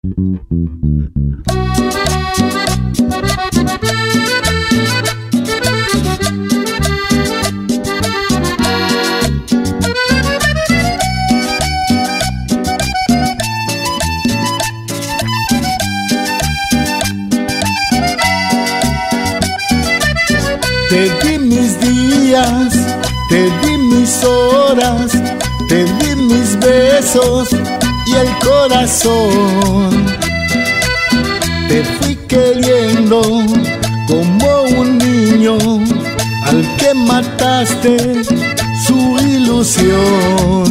Te di mis días, te di mis horas, te di mis besos y el corazón. Te fui queriendo como un niño al que mataste su ilusión.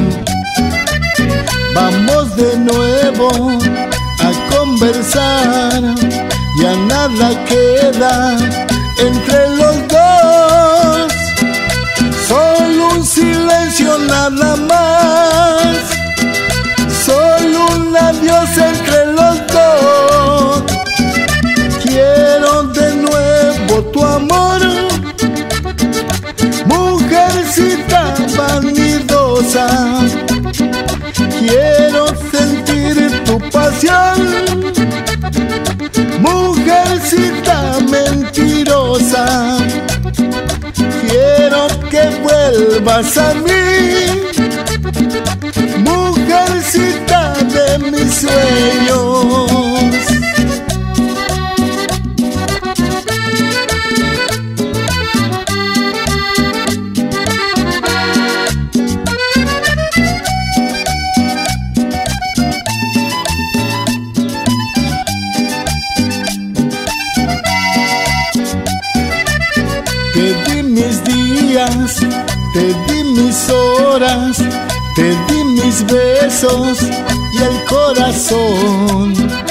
Vamos de nuevo a conversar, ya nada queda entre los dos, solo un silencio nada más, solo un adiós entre los dos. Quiero de nuevo tu amor, mujercita vanidosa. Quiero sentir tu pasión, mujercita mentirosa. Quiero que vuelvas a mí, mujercita de mis sueños. Te di mis días, te di mis horas, te di mis besos y el corazón.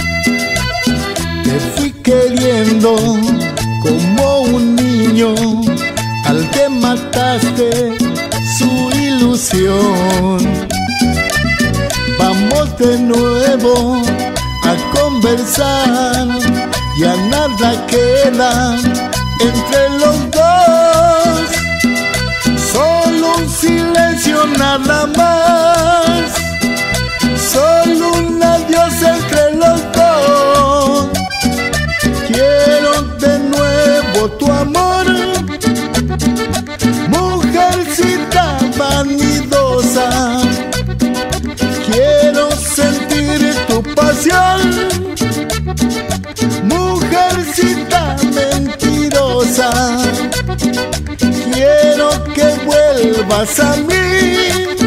Te fui queriendo como un niño al que mataste su ilusión. Vamos de nuevo a conversar, ya nada queda entre los dos, solo un silencio nada más, solo un adiós entre los dos. Quiero de nuevo tu amor, mujercita vanidosa. Quiero sentir tu pasión, mujercita mentirosa. Quiero que vuelvas a mí,